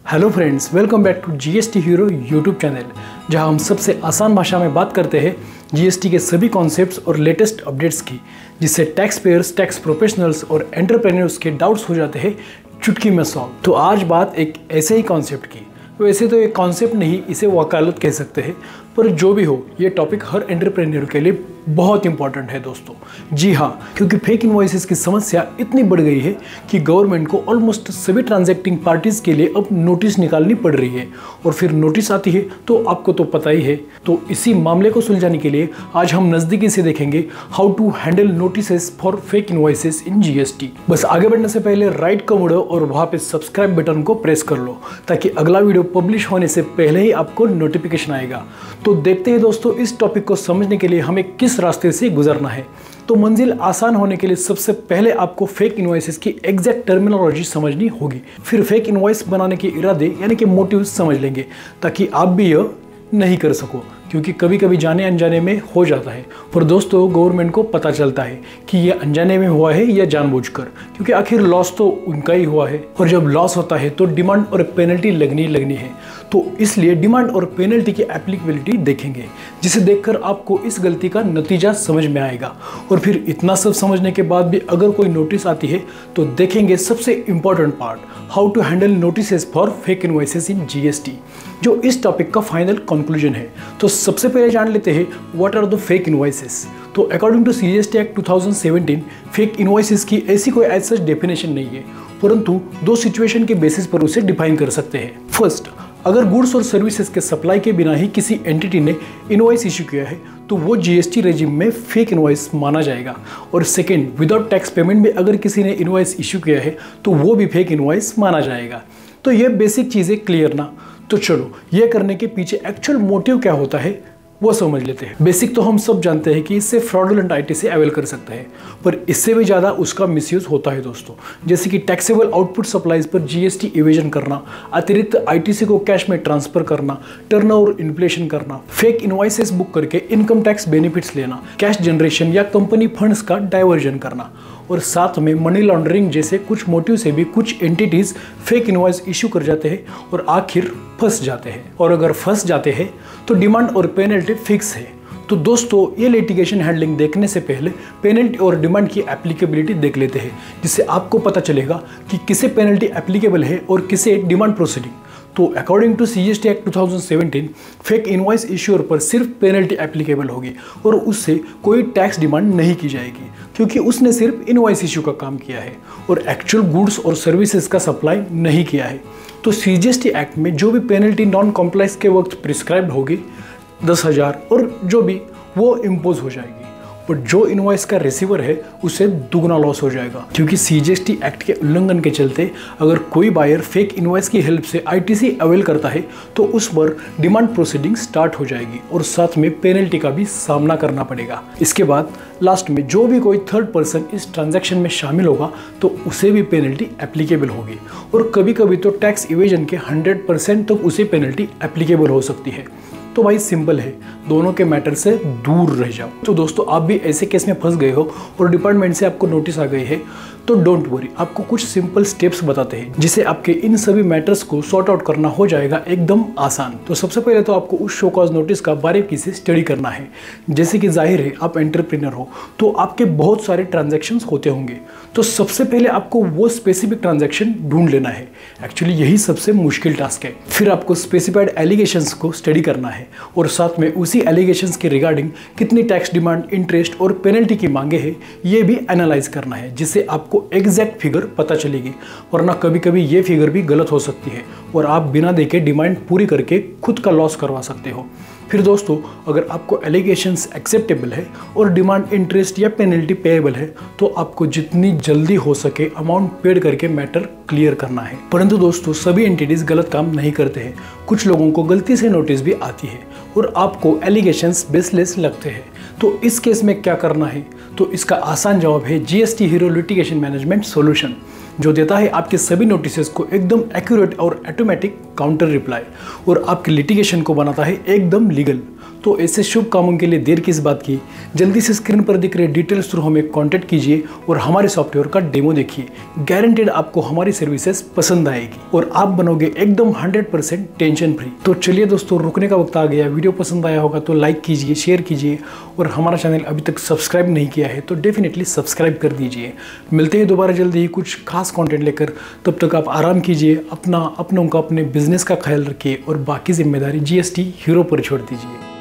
Hello friends, welcome back to GST hero YouTube channel, जहां हम सबसे आसान भाषा में बात करते हैं जीएसटी के सभी कॉन्सेप्ट्स और लेटेस्ट अपडेट्स की, जिससे टैक्स पेयर्स, टैक्स प्रोफेशनल्स और एंटरप्रेन्योर्स के डाउट्स हो जाते हैं चुटकी में सॉल्व। तो आज बात एक ऐसे ही कॉन्सेप्ट की। वैसे तो ये कॉन्सेप्ट नहीं, इसे वकालत कह सकते हैं, पर जो भी हो ये टॉपिक हर एंटरप्रेन्योर के लिए बहुत इंपॉर्टेंट है दोस्तों। जी हाँ, क्योंकि फेक इनवॉइसेस की समस्या इतनी बढ़ गई है कि गवर्नमेंट को ऑलमोस्ट सभी ट्रांजैक्टिंग पार्टीज के लिए अब नोटिस निकालनी पड़ रही है, और फिर नोटिस आती है तो आपको तो पता ही है। तो इसी मामले को सुलझाने के लिए आज हम नज़दीकी से देखेंगे how to handle notices for fake invoices in GST. बस आगे बढ़ने से पहले राइट का मुड़ो और वहाँ पे सब्सक्राइब बटन को प्रेस कर लो, ताकि अगला वीडियो पब्लिश होने से पहले ही आपको नोटिफिकेशन आएगा। तो देखते हैं दोस्तों, इस टॉपिक को समझने के लिए हमें किस रास्ते से गुजरना है। तो मंजिल आसान होने के लिए सबसे पहले आपको फेक इनवॉइसेस की एग्जैक्ट टर्मिनोलॉजी समझनी होगी। फिर फेक इनवॉइस बनाने के इरादे यानी कि मोटिव समझ लेंगे, ताकि आप भी यह नहीं कर सको, क्योंकि कभी कभी जाने अनजाने में हो जाता है। पर दोस्तों, गवर्नमेंट को पता चलता है कि यह अनजाने में हुआ है या जानबूझकर, क्योंकि आखिर लॉस तो उनका ही हुआ है, और जब लॉस होता है तो डिमांड और पेनल्टी लगनी है। तो इसलिए डिमांड और पेनल्टी की एप्लीकेबिलिटी देखेंगे, जिसे देखकर आपको इस गलती का नतीजा समझ में आएगा। और फिर इतना सब समझने के बाद भी अगर कोई नोटिस आती है तो देखेंगे सबसे important part, how to handle notices for fake invoices in GST, जो इस टॉपिक का फाइनल कंक्लूजन है। तो सबसे पहले जान लेते हैं what are the fake invoices. तो according to CGST act 2017, fake invoices की ऐसी कोई एज सच डेफिनेशन नहीं है, परंतु दो सिचुएशन के बेसिस पर उसे डिफाइन कर सकते हैं। फर्स्ट, अगर गुड्स और सर्विसेज के सप्लाई के बिना ही किसी एंटिटी ने इनवॉइस इशू किया है तो वो जीएसटी रेजिम में फेक इनवॉइस माना जाएगा। और सेकेंड, विदाउट टैक्स पेमेंट में अगर किसी ने इनवॉइस इशू किया है तो वो भी फेक इनवॉइस माना जाएगा। तो ये बेसिक चीज़ें क्लियर ना। तो चलो, ये करने के पीछे एक्चुअल मोटिव क्या होता है वो समझ लेते हैं। बेसिक तो हम सब जानते हैं कि इससे फ्रॉडुलेंट आईटीसी अवेल कर सकते हैं, पर इससे भी ज़्यादा उसका मिसयूज होता है दोस्तों। जैसे कि टैक्सेबल आउटपुट सप्लाईज पर जीएसटी इवेजन करना, अतिरिक्त आईटीसी को कैश में ट्रांसफर करना, टर्नओवर इन्फ्लेशन करना, फेक इनवॉइसेस बुक करके इनकम टैक्स बेनिफिट्स लेना, कैश जनरेशन या कंपनी फंड्स का डाइवर्जन करना, और साथ में मनी लॉन्ड्रिंग जैसे कुछ मोटिव से भी कुछ एंटिटीज फेक इनवॉइस इशू कर जाते हैं और आखिर फंस जाते हैं। और अगर फंस जाते हैं तो डिमांड और पेनल्टी फिक्स है। तो दोस्तों, ये लिटिगेशन हैंडलिंग देखने से पहले पेनल्टी और डिमांड की एप्लीकेबिलिटी देख लेते हैं, जिससे आपको पता चलेगा कि किसे पेनल्टी एप्लीकेबल है और किसे डिमांड प्रोसीडिंग। तो according to CGST act 2017, fake invoice issuer पर सिर्फ पेनल्टी एप्लीकेबल होगी और उससे कोई टैक्स डिमांड नहीं की जाएगी, क्योंकि उसने सिर्फ इनवॉइस इशू का काम किया है और एक्चुअल गुड्स और सर्विसेज का सप्लाई नहीं किया है। तो सीजीएसटी एक्ट में जो भी पेनल्टी नॉन कॉम्प्लाइंस के वक्त प्रिस्क्राइब्ड होगी 10,000 और जो भी, वो इम्पोज हो जाएगी। पर जो इनवॉइस का रिसीवर है उसे दुगना लॉस हो जाएगा, क्योंकि सीजीएसटी एक्ट के उल्लंघन के चलते अगर कोई बायर फेक इनवॉइस की हेल्प से आईटीसी अवेल करता है तो उस पर डिमांड प्रोसीडिंग स्टार्ट हो जाएगी और साथ में पेनल्टी का भी सामना करना पड़ेगा। इसके बाद लास्ट में जो भी कोई थर्ड पर्सन इस ट्रांजैक्शन में शामिल होगा तो उसे भी पेनल्टी एप्लीकेबल होगी, और कभी कभी तो टैक्स इवेजन के 100% तक उसे पेनल्टी एप्लीकेबल हो सकती है। तो भाई सिंपल है, दोनों के मैटर से दूर रह जाओ। तो दोस्तों, आप भी ऐसे केस में फंस गए हो और डिपार्टमेंट से आपको नोटिस आ गई है तो डोंट वरी, आपको कुछ सिंपल स्टेप्स बताते हैं जिससे आपके इन सभी मैटर्स को सॉर्ट आउट करना हो जाएगा एकदम आसान। तो सबसे पहले तो आपको उस शो कॉज नोटिस का बारीकी से स्टडी करना है। जैसे कि जाहिर है आप एंटरप्रेन्योर हो तो आपके बहुत सारे ट्रांजैक्शंस होते होंगे, तो सबसे पहले आपको वो स्पेसिफिक ट्रांजैक्शन ढूंढ लेना है। एक्चुअली यही सबसे मुश्किल टास्क है। फिर आपको स्पेसिफाइड एलिगेशंस को स्टडी करना है और साथ में उसी एलिगेशंस के रिगार्डिंग कितनी टैक्स डिमांड, इंटरेस्ट और पेनल्टी की मांगे हैं ये भी एनालाइज करना है, जिससे आपको एग्जैक्ट फिगर पता चलेगी। वरना कभी कभी ये फिगर भी गलत हो सकती है और आप बिना देखे डिमांड पूरी करके खुद का लॉस करवा सकते हो। फिर दोस्तों, अगर आपको एलिगेशंस एक्सेप्टेबल है और डिमांड, इंटरेस्ट या पेनल्टी पेएबल है तो आपको जितनी जल्दी हो सके अमाउंट पेड करके मैटर क्लियर करना है। परंतु दोस्तों, सभी एंटिटीज गलत काम नहीं करते हैं। कुछ लोगों को गलती से नोटिस भी आती है और आपको एलिगेशंस बेसलेस लगते हैं। तो इस केस में क्या करना है? तो इसका आसान जवाब है GST Hero litigation management solution, जो देता है आपके सभी नोटिसेस को एकदम एक्यूरेट और ऑटोमेटिक काउंटर रिप्लाई और आपके लिटिगेशन को बनाता है एकदम लीगल। तो ऐसे शुभ कामों के लिए देर किस बात की, जल्दी से स्क्रीन पर दिख रहे डिटेल्स थ्रू हमें कांटेक्ट कीजिए और हमारे सॉफ्टवेयर का डेमो देखिए। गारंटेड आपको हमारी सर्विसेज पसंद आएगी और आप बनोगे एकदम 100% टेंशन फ्री। तो चलिए दोस्तों, रुकने का वक्त आ गया। वीडियो पसंद आया होगा तो लाइक कीजिए, शेयर कीजिए और हमारा चैनल अभी तक सब्सक्राइब नहीं किया है तो डेफिनेटली सब्सक्राइब कर दीजिए। मिलते हैं दोबारा जल्दी ही कुछ खास कंटेंट लेकर। तब तक आप आराम कीजिए, अपनों का, अपने बिजनेस का ख्याल रखिए और बाकी जिम्मेदारी जीएसटी हीरो पर छोड़ दीजिए।